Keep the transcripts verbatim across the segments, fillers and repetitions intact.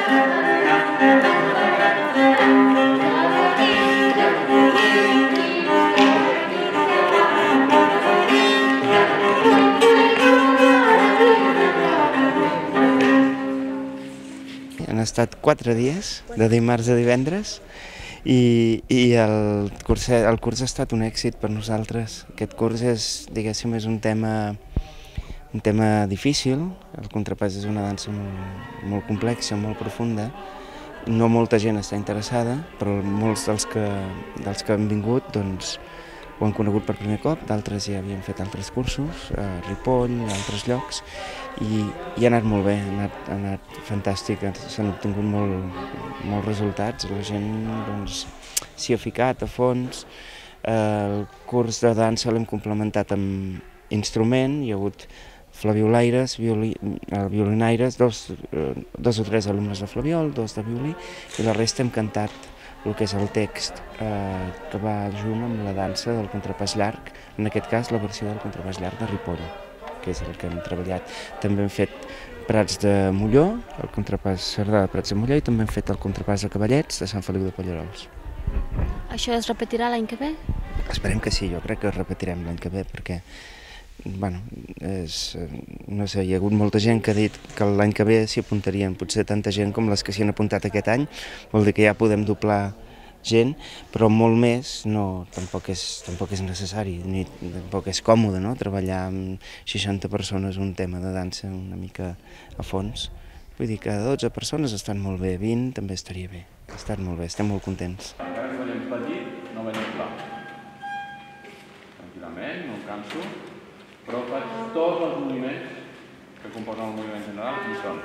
Han estat quatre dies, de dimarts a divendres, i, i el, curs, el curs ha estat un èxit per nosaltres. Aquest curs és, diguéssim, és un tema, un tema difícil. El contrapàs és una dansa molt, molt complexa, molt profunda. No molta gent està interessada, però molts dels que, dels que han vingut doncs, ho han conegut per primer cop, d'altres ja havien fet altres cursos, a Ripoll, a altres llocs, i, i ha anat molt bé, ha anat, ha anat fantàstic, s'han obtingut molt, molts resultats, la gent doncs, s'hi ha ficat a fons. El curs de dansa l'hem complementat amb instrument, hi ha hagut flaviolaires, violi, violinaires, dos, dos o tres alumnes de flaviol, dos de violí, i la resta hem cantat el que és el text eh, que va junt amb la dansa del contrapàs llarg, en aquest cas la versió del contrapàs llarg de Ripoll, que és el que hem treballat. També hem fet Prats de Molló, el contrapàs Cerdà de Prats de Molló, i també hem fet el contrapàs de Cavallets de Sant Feliu de Pallerols. Això es repetirà l'any que ve? Esperem que sí, jo crec que es repetirem l'any que ve, perquè bueno, és, no sé, hi ha hagut molta gent que ha dit que l'any que ve s'hi apuntarien, potser tanta gent com les que s'hi han apuntat aquest any, vol dir que ja podem doblar gent, però molt més no, tampoc és, tampoc és necessari, ni tampoc és còmode, no?, treballar amb seixanta persones un tema de dansa una mica a fons. Vull dir que dotze persones estan molt bé, vint també estaria bé, ha estat molt bé, estem molt contents. Encara que veiem petit, no veiem clar. Tranquil·lament, no em canso, però faig tots els moviments que composen el moviment general i són.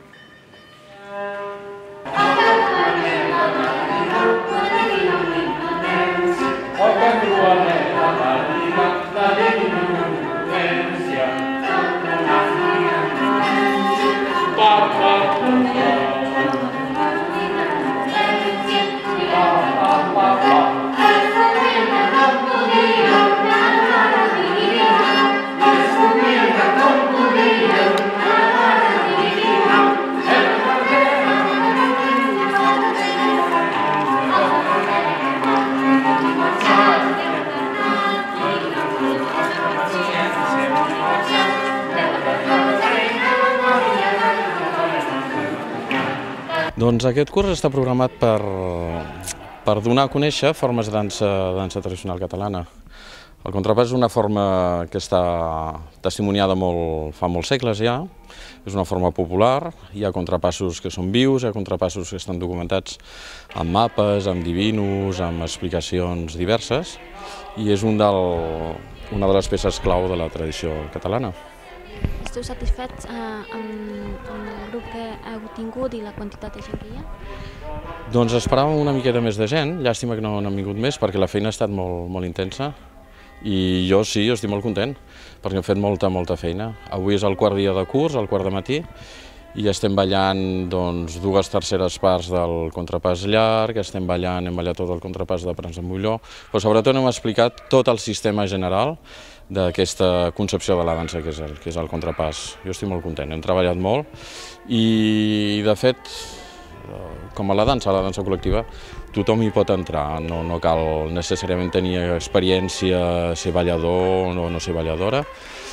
Doncs aquest curs està programat per, per donar a conèixer formes de dansa, dansa tradicional catalana. El contrapàs és una forma que està testimoniada molt, fa molts segles ja, és una forma popular, hi ha contrapassos que són vius, hi ha contrapassos que estan documentats amb mapes, amb divinos, amb explicacions diverses, i és un del, una de les peces clau de la tradició catalana. Esteu satisfets eh, amb, amb el grup que heu tingut i la quantitat de gent que hi ha? Doncs esperàvem una miqueta més de gent, llàstima que no n'han vingut més perquè la feina ha estat molt, molt intensa i jo sí, jo estic molt content perquè hem fet molta, molta feina. Avui és el quart dia de curs, el quart de matí, i estem ballant doncs, dues terceres parts del contrapàs llarg, estem ballant, hem ballat tot el contrapàs de Prats de Molló, però sobretot hem explicat tot el sistema general d'aquesta concepció de la dansa que és, el, que és el contrapàs. Jo estic molt content, hem treballat molt i de fet, com a la dansa, a la dansa col·lectiva, tothom hi pot entrar, no, no cal necessàriament tenir experiència, ser ballador o no ser balladora.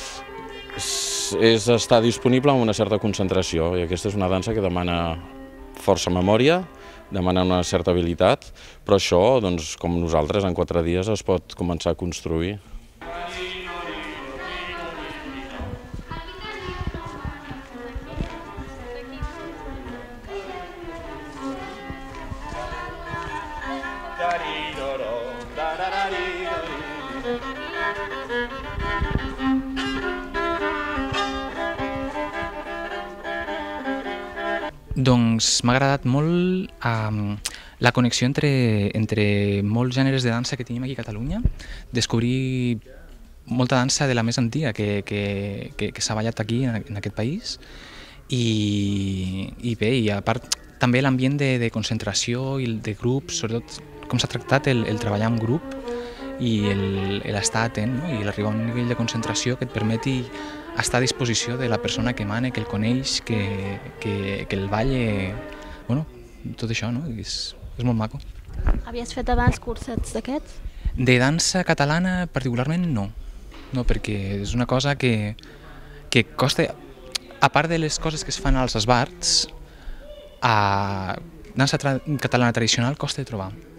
És estar disponible amb una certa concentració i aquesta és una dansa que demana força memòria, demana una certa habilitat, però això, doncs, com nosaltres, en quatre dies es pot començar a construir. Doncs m'ha agradat molt um, la connexió entre, entre molts gèneres de dansa que tenim aquí a Catalunya, descobrir molta dansa de la més antiga que, que, que, que s'ha ballat aquí en, en aquest país i, i bé, i a part també l'ambient de, de concentració i de grups, sobretot com s'ha tractat el, el treballar en grup i l'estar atent, no? I l'arribar a un nivell de concentració que et permeti estar a disposició de la persona que mana, que el coneix, que, que, que el ball bueno, tot això, no? És, és molt maco. Havies fet abans cursets d'aquests? De dansa catalana particularment no, no, perquè és una cosa que, que costa, a part de les coses que es fan als esbarts, a dansa tra catalana tradicional costa de trobar.